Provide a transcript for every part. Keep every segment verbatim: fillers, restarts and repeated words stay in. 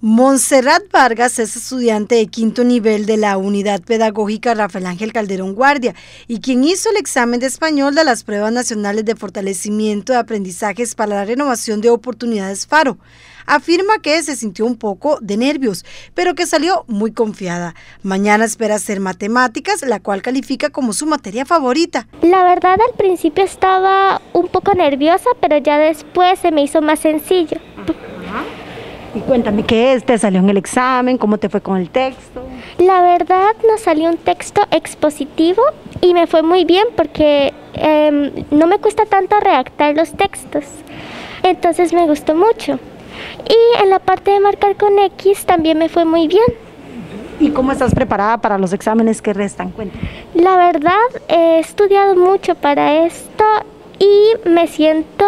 Montserrat Vargas es estudiante de quinto nivel de la Unidad Pedagógica Rafael Ángel Calderón Guardia y quien hizo el examen de español de las pruebas nacionales de fortalecimiento de aprendizajes para la renovación de oportunidades FARO. Afirma que se sintió un poco de nervios, pero que salió muy confiada. Mañana espera hacer matemáticas, la cual califica como su materia favorita. La verdad, al principio estaba un poco nerviosa, pero ya después se me hizo más sencillo. Ajá. Y cuéntame, ¿qué es? ¿Te salió en el examen? ¿Cómo te fue con el texto? La verdad, nos salió un texto expositivo y me fue muy bien porque eh, no me cuesta tanto redactar los textos. Entonces me gustó mucho. Y en la parte de marcar con X también me fue muy bien. ¿Y cómo estás preparada para los exámenes que restan? Cuéntame. La verdad, he estudiado mucho para esto y me siento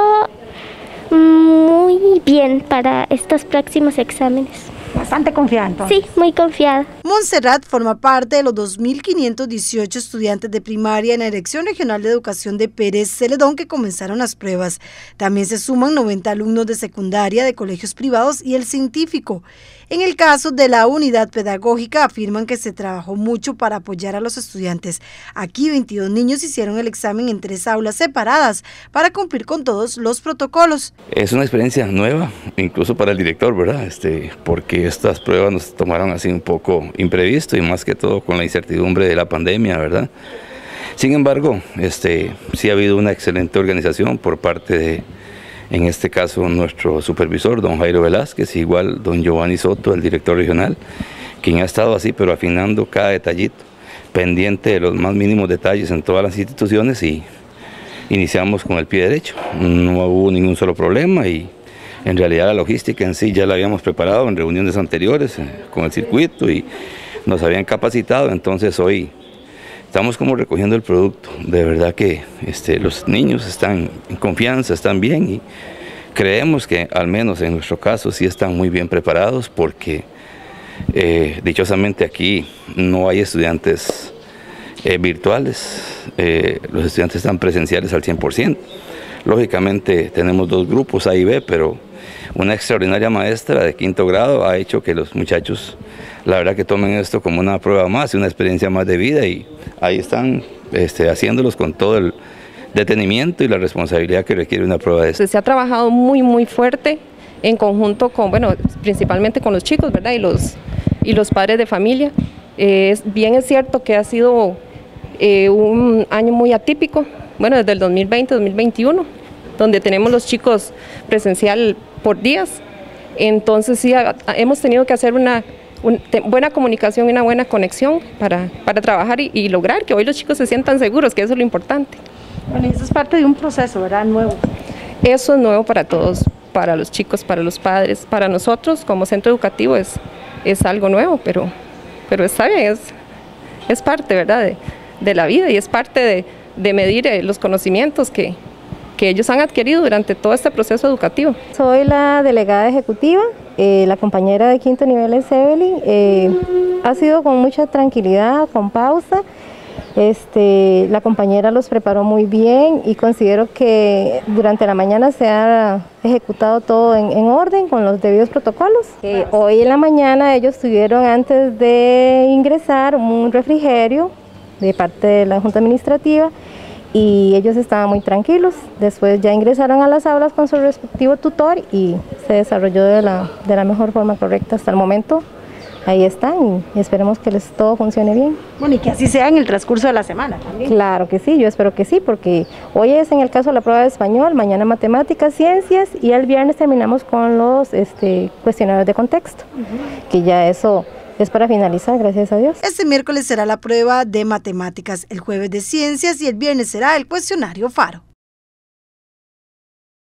muy bien para estos próximos exámenes. Bastante confiada entonces. Sí, muy confiada. Montserrat forma parte de los dos mil quinientos dieciocho estudiantes de primaria en la Dirección Regional de Educación de Pérez Celedón que comenzaron las pruebas. También se suman noventa alumnos de secundaria de colegios privados y el científico. En el caso de la unidad pedagógica afirman que se trabajó mucho para apoyar a los estudiantes. Aquí veintidós niños hicieron el examen en tres aulas separadas para cumplir con todos los protocolos. Es una experiencia nueva, incluso para el director, ¿verdad? Este, porque estas pruebas nos tomaron así un poco imprevisto y más que todo con la incertidumbre de la pandemia, ¿verdad? Sin embargo, este, sí ha habido una excelente organización por parte de, en este caso, nuestro supervisor, don Jairo Velázquez, igual don Giovanni Soto, el director regional, quien ha estado así, pero afinando cada detallito, pendiente de los más mínimos detalles en todas las instituciones y iniciamos con el pie derecho. No hubo ningún solo problema y en realidad la logística en sí ya la habíamos preparado en reuniones anteriores eh, con el circuito y nos habían capacitado, entonces hoy estamos como recogiendo el producto. De verdad que este, los niños están en confianza, están bien y creemos que al menos en nuestro caso sí están muy bien preparados porque eh, dichosamente aquí no hay estudiantes eh, virtuales, eh, los estudiantes están presenciales al cien por ciento. Lógicamente tenemos dos grupos A y B, pero una extraordinaria maestra de quinto grado ha hecho que los muchachos, la verdad que tomen esto como una prueba más y una experiencia más de vida y ahí están este, haciéndolos con todo el detenimiento y la responsabilidad que requiere una prueba de esto. Se ha trabajado muy muy fuerte en conjunto con, bueno, principalmente con los chicos, ¿verdad? Y los, y los padres de familia. Eh, es, bien es cierto que ha sido eh, un año muy atípico, bueno, desde el dos mil veinte dos mil veintiuno, donde tenemos los chicos presencial por días, entonces sí ha, hemos tenido que hacer una, una buena comunicación y una buena conexión para, para trabajar y, y lograr que hoy los chicos se sientan seguros, que eso es lo importante. Bueno, eso es parte de un proceso, ¿verdad? Nuevo. Eso es nuevo para todos, para los chicos, para los padres, para nosotros como centro educativo es, es algo nuevo, pero, pero está bien, es, es parte, ¿verdad? De, de la vida y es parte de, de medir eh, los conocimientos que que ellos han adquirido durante todo este proceso educativo. Soy la delegada ejecutiva, eh, la compañera de quinto nivel es Evelyn, eh, ha sido con mucha tranquilidad, con pausa, este, la compañera los preparó muy bien y considero que durante la mañana se ha ejecutado todo en, en orden con los debidos protocolos. Eh, hoy en la mañana ellos tuvieron antes de ingresar un refrigerio de parte de la Junta Administrativa y ellos estaban muy tranquilos. Después ya ingresaron a las aulas con su respectivo tutor y se desarrolló de la, de la mejor forma correcta hasta el momento. Ahí están y esperemos que les todo funcione bien. Bueno, y que así sea en el transcurso de la semana también. Claro que sí, yo espero que sí, porque hoy es en el caso de la prueba de español, mañana matemáticas, ciencias y el viernes terminamos con los este, cuestionarios de contexto, uh-huh. que ya eso es para finalizar, gracias a Dios. Este miércoles será la prueba de matemáticas, el jueves de ciencias y el viernes será el cuestionario FARO.